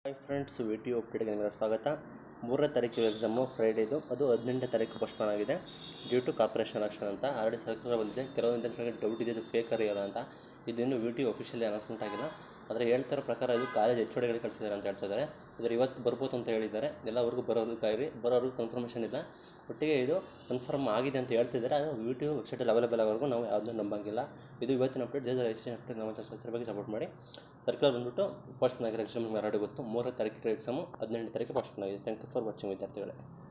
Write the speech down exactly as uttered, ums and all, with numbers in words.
Hi friends, V T U ಅಪ್ಡೇಟ್ಗೆ ನಿಮಗೆ ಸ್ವಾಗತ. ಮೂರನೇ ತಾರೀಕು ಎಕ್ಸಾಮು ಫ್ರೈಡೇದು, ಅದು ಹದಿನೆಂಟನೇ ತಾರೀಕು ಪೋಸ್ಟ್ಪೋನ್ ಆಗಿದೆ ಡ್ಯೂ ಟು ಕಾರ್ಪೊರೇಷನ್ ಆಕ್ಷನ್ ಅಂತ. ಆಲ್ರೆಡಿ ಸರ್ಕಾರ ಬಂದಿದೆ. ಕೆಲವೊಂದು ವಿದ್ಯಾರ್ಥಿಗಳಿಗೆ ಡೌಟ್ ಇದೆ, ಇದು ಫೇಕ್ ಅರಿಯೋಲ್ಲ ಅಂತ. ಇದಿನ್ನು V T U officially announcement ಆಗಿಲ್ಲ. ಆದರೆ ಹೇಳ್ತಿರೋ ಪ್ರಕಾರ ಇದು ಕಾಲೇಜ್ ಎಚ್ ಒ ಡಿಗಳಿಗೆ ಕಳಿಸಿದ್ದಾರೆ ಅಂತ ಹೇಳ್ತಾ ಇದ್ದಾರೆ. ಇದ್ರ ಇವತ್ತು ಬರ್ಬೋದು ಅಂತ ಹೇಳಿದ್ದಾರೆ. ಎಲ್ಲವರೆಗೂ ಬರೋದು ಕಾಯಿರಿ, ಬರೋವ್ರಿಗೆ ಕನ್ಫರ್ಮೇಷನ್ ಇಲ್ಲ. ಒಟ್ಟಿಗೆ ಇದು ಕನ್ಫರ್ಮ್ ಆಗಿದೆ ಅಂತ ಹೇಳ್ತಿದ್ದಾರೆ. ಅದು ವಿ ಟಿ ಯು ವೆಬ್ಸೈಟಲ್ಲಿ ಅವೈಲೇಬಲ್ ಆಗೋವರೆಗೂ ನಾವು ಯಾವುದನ್ನು ನಂಬಂಗಿಲ್ಲ. ಇದು ಇವತ್ತಿನ ಅಪ್ಡೇಟ್. ದೇಶದ ರಿಜಿಸ್ಟ್ರೇಷನ್ ಅಪ್ಡೇಟ್ ನಮ್ಮ ಚಾನಲ್ ಬಗ್ಗೆ ಸಪೋರ್ಟ್ ಮಾಡಿ. ಸರ್ಕಾರ ಬಂದುಬಿಟ್ಟು ಪೋಸ್ಟ್ಪೋನ್ ಆಗಿರೋ ಎಕ್ಸಾಮ್ ಯಾರು ಗೊತ್ತು. ಮೂರನೇ ತಾರೀಕಿಗೆ ಎಕ್ಸಾಮು ಹದಿನೆಂಟು ತಾರೀಕು ಪೋಸ್ಟ್ಪೋನ್ ಆಗಿದೆ. ಥ್ಯಾಂಕ್ ಯು ಫಾರ್ ವಾಚಿಂಗ್ ವಿದ್ಯಾರ್ಥಿಗಳೇ.